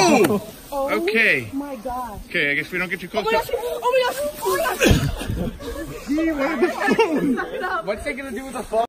Oh! Okay. Oh my gosh. Okay, I guess we don't get too close. Oh my gosh. Oh my gosh. Oh my gosh. He wanted the phone. What's it gonna do with the phone?